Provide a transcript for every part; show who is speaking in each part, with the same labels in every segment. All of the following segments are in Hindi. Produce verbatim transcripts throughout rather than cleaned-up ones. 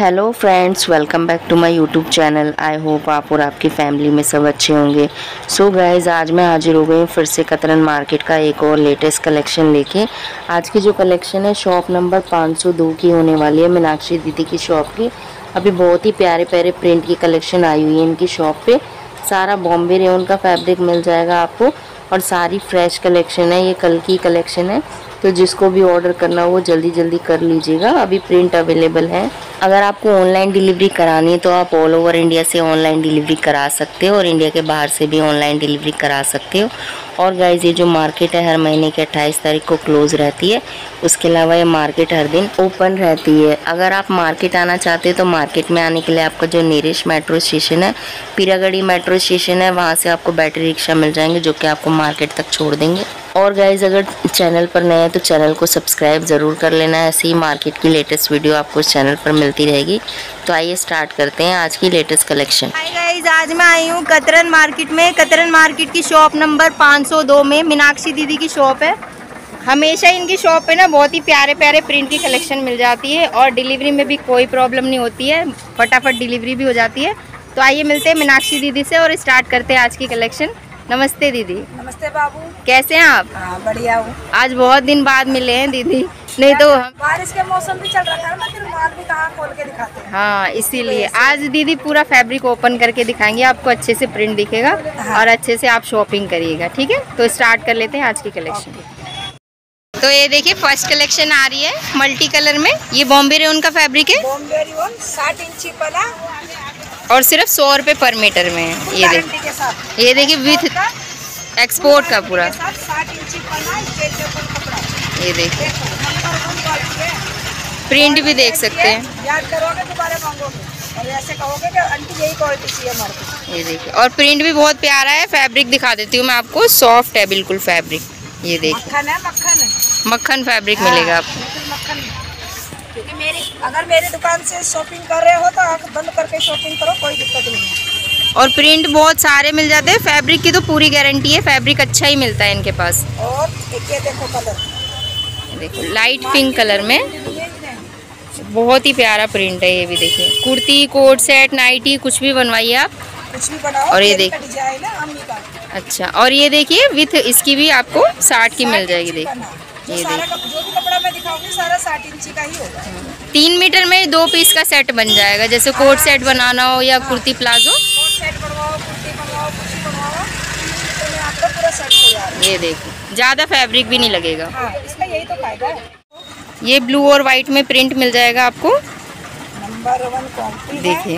Speaker 1: Hello friends, welcome back to my YouTube channel. I hope आप और आपकी फैमिली में सब अच्छे होंगे। सो गाइज़, आज मैं हाजिर हो गई हूँ फिर से कतरन मार्केट का एक और लेटेस्ट कलेक्शन लेके। आज की जो कलेक्शन है शॉप नंबर पाँच सौ दो की होने वाली है, मीनाक्षी दीदी की शॉप की। अभी बहुत ही प्यारे प्यारे प्रिंट की कलेक्शन आई हुई है इनकी शॉप पे। सारा बॉम्बे रेयन का फैब्रिक मिल जाएगा आपको और सारी फ्रेश कलेक्शन है, ये कल की कलेक्शन है। तो जिसको भी ऑर्डर करना हो वो जल्दी जल्दी कर लीजिएगा, अभी प्रिंट अवेलेबल है। अगर आपको ऑनलाइन डिलीवरी करानी है तो आप ऑल ओवर इंडिया से ऑनलाइन डिलीवरी करा सकते हो और इंडिया के बाहर से भी ऑनलाइन डिलीवरी करा सकते हो। और गाइज, ये जो मार्केट है हर महीने के अट्ठाईस तारीख को क्लोज रहती है। उसके अलावा ये मार्केट हर दिन ओपन रहती है। अगर आप मार्केट आना चाहते हो तो मार्केट में आने के लिए आपका जो नियरेस्ट मेट्रो स्टेशन है, पीरागढ़ी मेट्रो स्टेशन है, वहाँ से आपको बैटरी रिक्शा मिल जाएंगे जो कि आपको मार्केट तक छोड़ देंगे। और गाइज, अगर चैनल पर नए हैं तो चैनल को सब्सक्राइब ज़रूर कर लेना है। ऐसे ही मार्केट की लेटेस्ट वीडियो आपको इस चैनल पर मिलती रहेगी। तो आइए स्टार्ट करते हैं आज की लेटेस्ट कलेक्शन।
Speaker 2: हाय गाइज, आज मैं आई हूँ कतरन मार्केट में। कतरन मार्केट की शॉप नंबर पाँच सौ दो में मीनाक्षी दीदी की शॉप है। हमेशा इनकी शॉप पे ना बहुत ही प्यारे प्यारे प्रिंट की कलेक्शन मिल जाती है और डिलीवरी में भी कोई प्रॉब्लम नहीं होती है, फटाफट डिलीवरी भी हो जाती है। तो आइए मिलते हैं मीनाक्षी दीदी से और स्टार्ट करते हैं आज की कलेक्शन। नमस्ते दीदी।
Speaker 3: नमस्ते बाबू,
Speaker 2: कैसे हैं आप?
Speaker 3: हाँ बढ़िया हूँ।
Speaker 2: आज बहुत दिन बाद मिले हैं दीदी, नहीं तो हम
Speaker 3: बारिश के मौसम भी चल रहा है ना, फिर माल भी कहाँ खोल के दिखाते हैं।
Speaker 2: हाँ, इसीलिए आज दीदी पूरा फैब्रिक ओपन करके दिखाएंगे आपको, अच्छे से प्रिंट दिखेगा। हाँ। और अच्छे से आप शॉपिंग करिएगा, ठीक है? तो स्टार्ट कर लेते हैं आज की कलेक्शन। तो ये देखिए फर्स्ट कलेक्शन आ रही है मल्टी कलर में। ये बॉम्बे रेयन का फैब्रिक है,
Speaker 3: बॉम्बे रेयन साठ इंची पला
Speaker 2: और सिर्फ सौ रुपए पर मीटर में है। ये देखिए, ये देखिए विथ एक्सपोर्ट का पूरा
Speaker 3: साठ इंची पला,
Speaker 2: ये देखिए प्रिंट भी देख सकते हैं।
Speaker 3: याद करोगे दोबारा मांगोगे और ऐसे कहोगे कि आंटी यही क्वालिटी चाहिए हमारे को।
Speaker 2: ये देखिए, और प्रिंट भी बहुत प्यारा है। फैब्रिक दिखा देती हूँ मैं आपको, सॉफ्ट है बिल्कुल फैब्रिक। ये देखिए
Speaker 3: मक्खन है, मक्खन है,
Speaker 2: मक्खन फैब्रिक मिलेगा आपको।
Speaker 3: मक्खन। क्योंकि मेरी अगर मेरी दुकान से शॉपिंग कर रहे हो तो आंख बंद करके शॉपिंग करो, कोई दिक्कत नहीं है।
Speaker 2: और प्रिंट बहुत सारे मिल जाते हैं। फैब्रिक की तो पूरी गारंटी है, फैब्रिक अच्छा ही मिलता है इनके पास।
Speaker 3: और ये देखो कलर,
Speaker 2: देखो लाइट पिंक कलर में बहुत ही प्यारा प्रिंट है। ये भी देखिए, कुर्ती, कोट सेट, नाइटी कुछ भी बनवाइए आप,
Speaker 3: कुछ भी बनाओ।
Speaker 2: और ये देखिए
Speaker 3: डिजाइन है अम्मी का।
Speaker 2: अच्छा, और ये देखिए विथ इसकी भी आपको साठ की मिल जाएगी। देखिए
Speaker 3: ये
Speaker 2: ये देखिए,
Speaker 3: जो भी कपड़ा मैं दिखाऊंगी सारा साठ इंची का ही होगा।
Speaker 2: तीन मीटर में दो पीस का सेट बन जाएगा। जैसे कोट सेट बनाना हो या कुर्ती प्लाजो,
Speaker 3: कोट सेट बनवाओ, कुर्ती बनवाओ, कुछ बनवाओ, तो मैं आपका पूरा सेट तैयार है।
Speaker 2: ये देखिए ज़्यादा फैब्रिक भी नहीं लगेगा।
Speaker 3: हाँ, इसका यही तो फायदा है।
Speaker 2: ये ब्लू और वाइट में प्रिंट मिल जाएगा आपको।
Speaker 3: नंबर वन क्वालिटी,
Speaker 2: देखिए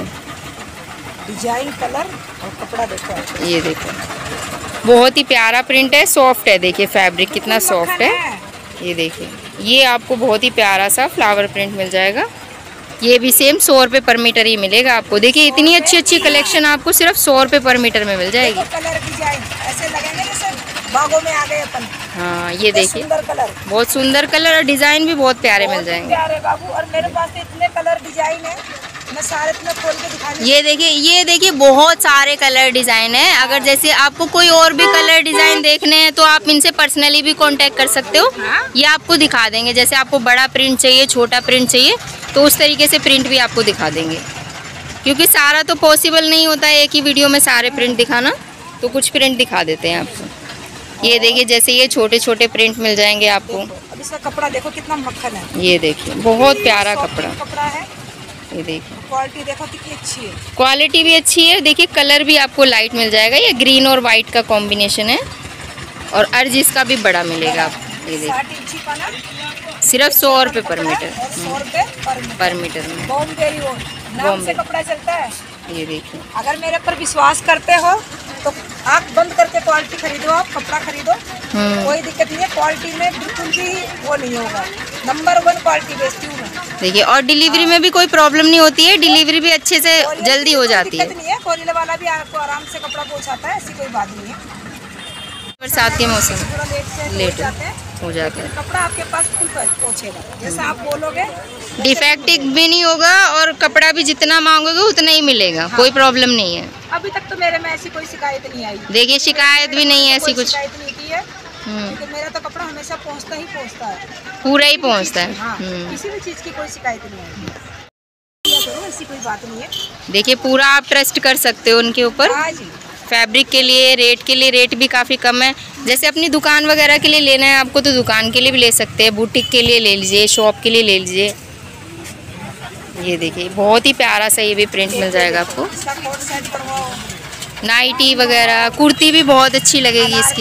Speaker 3: डिजाइन, कलर और कपड़ा देखो।
Speaker 2: ये देखो बहुत ही प्यारा प्रिंट है, सॉफ्ट है। देखिए फैब्रिक कितना सॉफ्ट है। ये देखिए, ये आपको बहुत ही प्यारा सा फ्लावर प्रिंट मिल जाएगा। ये भी सेम सौ रुपये पर मीटर ही मिलेगा आपको। देखिए इतनी अच्छी अच्छी कलेक्शन आपको सिर्फ सौ रुपये पर मीटर में मिल जाएगी।
Speaker 3: कलर डिजाइन ऐसे लगेंगे जैसे बागों में आ गए अपन।
Speaker 2: हाँ, ये देखिए
Speaker 3: सुंदर कलर,
Speaker 2: बहुत सुंदर कलर और डिजाइन भी बहुत प्यारे मिल जाएंगे।
Speaker 3: प्यारे बाबू, और मेरे पास तो इतने कलर डिजाइन है, मैं सारे इतने खोल के दिखाने।
Speaker 2: ये देखिए, ये देखिए बहुत सारे कलर डिजाइन है। अगर जैसे आपको कोई और भी कलर डिजाइन देखने हैं तो आप इनसे पर्सनली भी कांटेक्ट कर सकते हो। ये आपको दिखा देंगे। जैसे आपको बड़ा प्रिंट चाहिए, छोटा प्रिंट चाहिए, तो उस तरीके से प्रिंट भी आपको दिखा देंगे। क्योंकि सारा तो पॉसिबल नहीं होता है एक ही वीडियो में सारे प्रिंट दिखाना, तो कुछ प्रिंट दिखा देते हैं आपको। ये देखिए, जैसे ये छोटे छोटे प्रिंट मिल जाएंगे आपको।
Speaker 3: अब इसका कपड़ा देखो कितना मक्खन है।
Speaker 2: ये देखिए बहुत प्यारा कपड़ा
Speaker 3: कपड़ा है।
Speaker 2: ये देखिए
Speaker 3: क्वालिटी देखो कितनी अच्छी है,
Speaker 2: क्वालिटी भी अच्छी है। देखिए कलर भी आपको लाइट मिल जाएगा। ये ग्रीन और वाइट का कॉम्बिनेशन है और अर्ज इसका भी बड़ा मिलेगा आपको। ये देखिए सिर्फ सौ रुपये पर मीटर,
Speaker 3: सौ रुपये
Speaker 2: पर मीटर में
Speaker 3: बॉम्बे रेयन नाम से कपड़ा चलता है।
Speaker 2: ये देखिए,
Speaker 3: अगर मेरे पर विश्वास करते हो तो आँख बंद करके क्वालिटी खरीदो, आप कपड़ा खरीदो, कोई दिक्कत नहीं है। क्वालिटी में बिल्कुल भी वो नहीं होगा, नंबर वन क्वालिटी बेचती हूँ मैं।
Speaker 2: देखिए, और डिलीवरी में भी कोई प्रॉब्लम नहीं होती है। डिलीवरी भी अच्छे से जल्दी हो जाती है।
Speaker 3: नहीं है, कोरियर वाला भी आपको आराम से कपड़ा पहुँचाता है, ऐसी कोई बात नहीं है।
Speaker 2: बरसात के मौसम लेट हो जाता है,
Speaker 3: कपड़ा आपके पास फुल पहुँचेगा जैसा आप बोलोगे।
Speaker 2: डिफेक्टिव भी नहीं होगा और कपड़ा भी जितना मांगोगे उतना ही मिलेगा। हाँ। कोई प्रॉब्लम नहीं है।
Speaker 3: अभी तक तो मेरे में ऐसी कोई शिकायत नहीं आई।
Speaker 2: देखिए शिकायत भी नहीं है ऐसी कुछ।
Speaker 3: शिकायत नहीं की है, क्योंकि मेरा तो कपड़ा हमेशा पहुंचता ही पहुंचता है,
Speaker 2: पूरा ही पहुंचता है।
Speaker 3: हाँ, किसी भी चीज़ की कोई शिकायत नहीं है। करो, ऐसी कोई बात नहीं है।
Speaker 2: देखिए पूरा आप ट्रस्ट कर सकते हो उनके ऊपर।
Speaker 3: हाँ जी।
Speaker 2: फैब्रिक के लिए, रेट के लिए, रेट भी काफ़ी कम है। जैसे अपनी दुकान वगैरह के लिए लेना है आपको तो दुकान के लिए भी ले सकते हैं, बुटीक के लिए ले लीजिए, शॉप के लिए ले लीजिए। ये देखिए बहुत ही प्यारा सा ये भी प्रिंट मिल जाएगा आपको। नाइटी वगैरह, कुर्ती भी बहुत अच्छी लगेगी इसकी।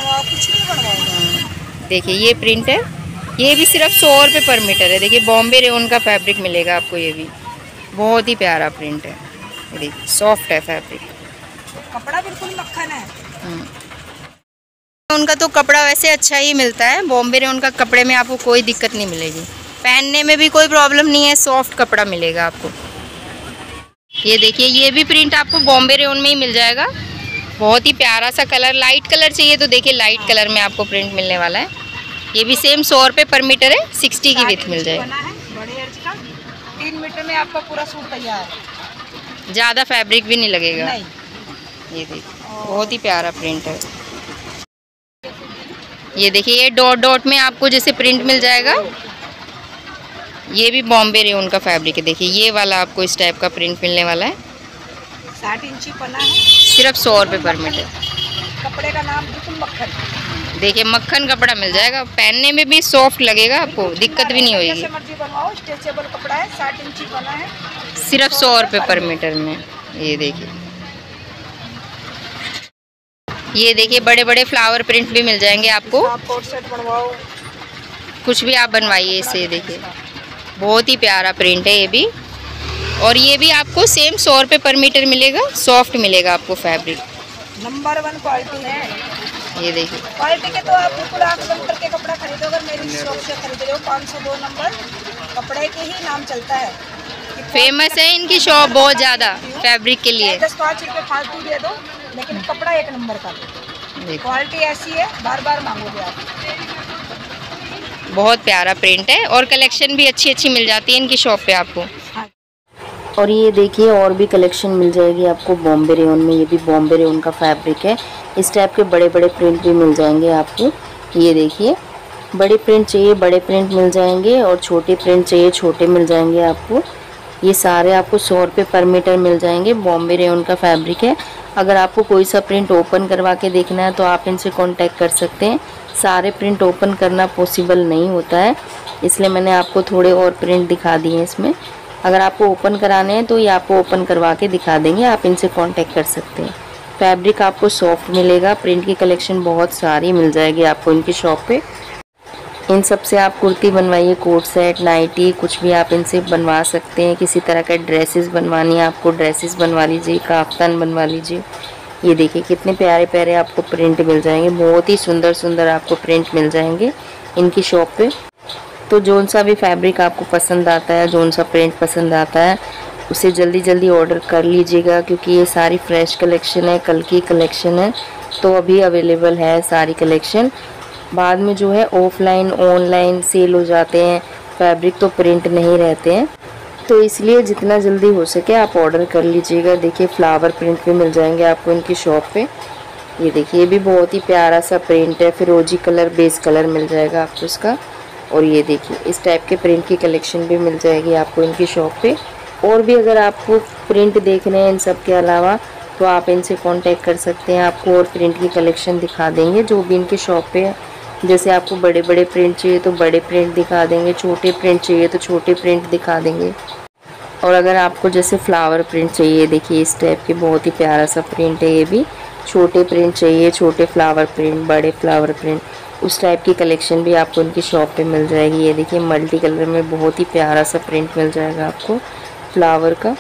Speaker 2: देखिए ये प्रिंट है, ये भी सिर्फ सौ रुपये पर मीटर है। देखिए बॉम्बे रेयन का फैब्रिक मिलेगा आपको, ये भी बहुत ही प्यारा प्रिंट है। देखिए सॉफ्ट है फैब्रिक,
Speaker 3: कपड़ा बिल्कुल मक्खन है।
Speaker 2: उनका तो कपड़ा वैसे अच्छा ही मिलता है, बॉम्बे रेयन का कपड़े में आपको कोई दिक्कत नहीं मिलेगी, पहनने में भी कोई प्रॉब्लम नहीं है, सॉफ्ट कपड़ा मिलेगा आपको। ये देखिए ये भी प्रिंट आपको बॉम्बे रेयन में ही मिल जाएगा। बहुत ही प्यारा सा कलर, लाइट कलर चाहिए तो देखिए लाइट कलर में आपको प्रिंट मिलने वाला है। ये भी सेम सौ रुपये पर मीटर है, सिक्सटी की विथ मिल जाएगी।
Speaker 3: बड़े अर्ज का तीन मीटर में आपका पूरा सूट तैयार है,
Speaker 2: ज़्यादा फैब्रिक भी नहीं लगेगा।
Speaker 3: नहीं।
Speaker 2: ये देखिए बहुत ही प्यारा प्रिंट है। ये देखिए ये डॉट डॉट में आपको जैसे प्रिंट मिल जाएगा, ये भी बॉम्बे रेयन का फैब्रिक है। देखिए ये वाला आपको इस टाइप का प्रिंट मिलने वाला है।
Speaker 3: साठ इंची पना है,
Speaker 2: सिर्फ सौ रुपये पर मीटर।
Speaker 3: कपड़े का नाम बिल्कुल मक्खन।
Speaker 2: देखिए मक्खन कपड़ा मिल जाएगा, पहनने में भी सॉफ्ट लगेगा, आपको दिक्कत भी नहीं होगी।
Speaker 3: जैसे मर्जी बनवाओ, स्ट्रेचेबल कपड़ा है, साठ इंची पना है,
Speaker 2: सिर्फ सौ रुपये पर मीटर में। ये देखिए ये देखिए बड़े बड़े फ्लावर प्रिंट भी मिल जाएंगे आपको।
Speaker 3: आप कोट सेट बनवाओ,
Speaker 2: कुछ भी आप बनवाइए इससे। देखिए बहुत ही प्यारा प्रिंट है ये भी, और ये भी आपको सेम सौ रुपये पर मीटर मिलेगा, सॉफ्ट मिलेगा आपको फैब्रिक।
Speaker 3: नंबर वन क्वालिटी है।
Speaker 2: ये देखिए
Speaker 3: क्वालिटी के तो आप बिल्कुल आँख बंद करके कपड़ा खरीदो। अगर मेरी शॉप से खरीद रहे हो, पाँच सौ दो नंबर कपड़े के ही नाम चलता है।
Speaker 2: फेमस है इनकी शॉप बहुत ज़्यादा फैब्रिक के लिए।
Speaker 3: दस पाँच रुपये फालतू दे दो, लेकिन कपड़ा एक नंबर का। क्वालिटी ऐसी है, बार बार मांगोगे आप।
Speaker 2: बहुत प्यारा प्रिंट है और कलेक्शन भी अच्छी अच्छी मिल जाती है इनकी शॉप पे आपको।
Speaker 1: और ये देखिए और भी कलेक्शन मिल जाएगी आपको बॉम्बे रेयन में। ये भी बॉम्बे रेयन का फैब्रिक है, इस टाइप के बड़े बड़े प्रिंट भी मिल जाएंगे आपको। ये देखिए बड़े प्रिंट चाहिए बड़े प्रिंट मिल जाएंगे, और छोटे प्रिंट चाहिए छोटे मिल जाएंगे आपको। ये सारे आपको सौ रुपये पर मीटर मिल जाएंगे। बॉम्बे रेयन का फैब्रिक है। अगर आपको कोई सा प्रिंट ओपन करवा के देखना है तो आप इनसे कांटेक्ट कर सकते हैं। सारे प्रिंट ओपन करना पॉसिबल नहीं होता है, इसलिए मैंने आपको थोड़े और प्रिंट दिखा दिए हैं इसमें। अगर आपको ओपन कराने हैं तो ये आपको ओपन करवा के दिखा देंगे, आप इनसे कांटेक्ट कर सकते हैं। फैब्रिक आपको सॉफ्ट मिलेगा। प्रिंट की कलेक्शन बहुत सारी मिल जाएगी आपको इनकी शॉप पे। इन सब से आप कुर्ती बनवाइए, कोट सेट, नाइटी, कुछ भी आप इनसे बनवा सकते हैं। किसी तरह का ड्रेसेस बनवानी है आपको, ड्रेसेस बनवा लीजिए, काफ्तान बनवा लीजिए। ये देखिए कितने प्यारे प्यारे आपको प्रिंट मिल जाएंगे, बहुत ही सुंदर सुंदर आपको प्रिंट मिल जाएंगे इनकी शॉप पे। तो जोन सा भी फैब्रिक आपको पसंद आता है, जोन सा प्रिंट पसंद आता है, उसे जल्दी जल्दी ऑर्डर कर लीजिएगा, क्योंकि ये सारी फ्रेश कलेक्शन है, कल की कलेक्शन है, तो अभी अवेलेबल है सारी कलेक्शन। बाद में जो है ऑफलाइन ऑनलाइन सेल हो जाते हैं, फैब्रिक तो प्रिंट नहीं रहते हैं, तो इसलिए जितना जल्दी हो सके आप ऑर्डर कर लीजिएगा। देखिए फ्लावर प्रिंट भी मिल जाएंगे आपको इनकी शॉप पे। ये देखिए ये भी बहुत ही प्यारा सा प्रिंट है, फिरोजी कलर बेस कलर मिल जाएगा आपको इसका। और ये देखिए इस टाइप के प्रिंट की कलेक्शन भी मिल जाएगी आपको इनकी शॉप पे। और भी अगर आपको प्रिंट देखने हैं इन सब के अलावा तो आप इनसे कांटेक्ट कर सकते हैं, आपको और प्रिंट की कलेक्शन दिखा देंगे जो भी इनकी शॉप पे है। जैसे आपको बड़े बड़े प्रिंट चाहिए तो बड़े प्रिंट दिखा देंगे, छोटे प्रिंट चाहिए तो छोटे प्रिंट दिखा देंगे। और अगर आपको जैसे फ्लावर प्रिंट चाहिए, देखिए इस टाइप के बहुत ही प्यारा सा प्रिंट है, ये भी छोटे प्रिंट चाहिए, छोटे फ्लावर प्रिंट, बड़े फ्लावर प्रिंट, उस टाइप की कलेक्शन भी आपको उनकी शॉप पे मिल जाएगी। ये देखिए मल्टी कलर में बहुत ही प्यारा सा प्रिंट मिल जाएगा आपको फ्लावर का।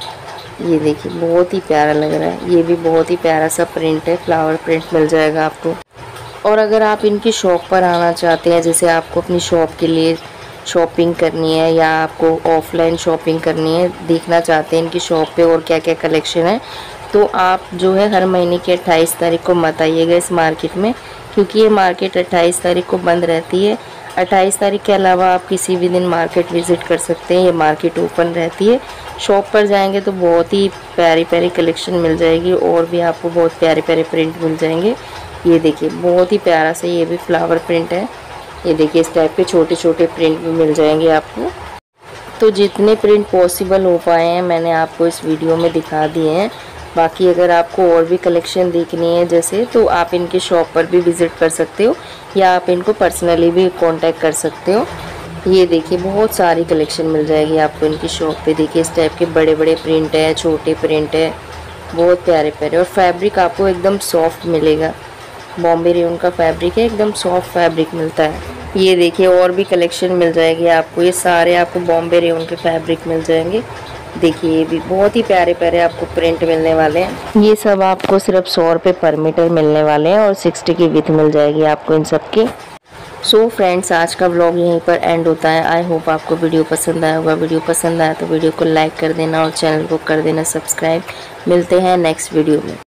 Speaker 1: ये देखिए बहुत ही प्यारा लग रहा है, ये भी बहुत ही प्यारा सा प्रिंट है, फ्लावर प्रिंट मिल जाएगा आपको। और अगर आप इनकी शॉप पर आना चाहते हैं, जैसे आपको अपनी शॉप के लिए शॉपिंग करनी है या आपको ऑफलाइन शॉपिंग करनी है, देखना चाहते हैं इनकी शॉप पे और क्या क्या कलेक्शन है, तो आप जो है हर महीने की अट्ठाईस तारीख को मत आइएगा इस मार्केट में, क्योंकि ये मार्केट अट्ठाईस तारीख को बंद रहती है। अट्ठाईस तारीख के अलावा आप किसी भी दिन मार्केट विज़िट कर सकते हैं, ये मार्केट ओपन रहती है। शॉप पर जाएंगे तो बहुत ही प्यारी प्यारी कलेक्शन मिल जाएगी और भी आपको बहुत प्यारे प्यारे प्रिंट मिल जाएंगे। ये देखिए बहुत ही प्यारा सा ये भी फ्लावर प्रिंट है। ये देखिए इस टाइप के छोटे छोटे प्रिंट भी मिल जाएंगे आपको। तो जितने प्रिंट पॉसिबल हो पाए हैं मैंने आपको इस वीडियो में दिखा दिए हैं। बाकी अगर आपको और भी कलेक्शन देखनी है जैसे, तो आप इनके शॉप पर भी विज़िट कर सकते हो या आप इनको पर्सनली भी कांटेक्ट कर सकते हो। ये देखिए बहुत सारी कलेक्शन मिल जाएगी आपको इनकी शॉप पे। देखिए इस टाइप के बड़े बड़े प्रिंट है, छोटे प्रिंट है, बहुत प्यारे प्यारे। और फैब्रिक आपको एकदम सॉफ्ट मिलेगा। बॉम्बे रेयन का फैब्रिक है, एकदम सॉफ्ट फैब्रिक मिलता है। ये देखिए और भी कलेक्शन मिल जाएगी आपको। ये सारे आपको बॉम्बे रेयन के फैब्रिक मिल जाएंगे। देखिए ये भी बहुत ही प्यारे प्यारे आपको प्रिंट मिलने वाले हैं। ये सब आपको सिर्फ सौ रुपये पर मीटर मिलने वाले हैं और सिक्सटी की विथ मिल जाएगी आपको इन सब की। सो फ्रेंड्स, आज का व्लॉग यहीं पर एंड होता है। आई होप आपको वीडियो पसंद आया होगा। वीडियो पसंद आया तो वीडियो को लाइक कर देना और चैनल को कर देना सब्सक्राइब। मिलते हैं नेक्स्ट वीडियो में।